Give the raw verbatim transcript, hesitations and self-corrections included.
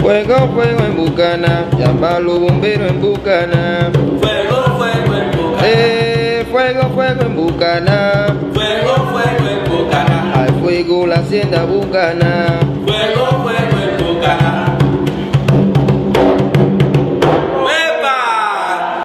Fuego, fuego en Bucana, llama a los bomberos en Bucana. Fuego, fuego en Bucana. Eh, fuego, fuego en Bucana. Fuego, fuego en Bucana. Hay fuego la hacienda Bucana.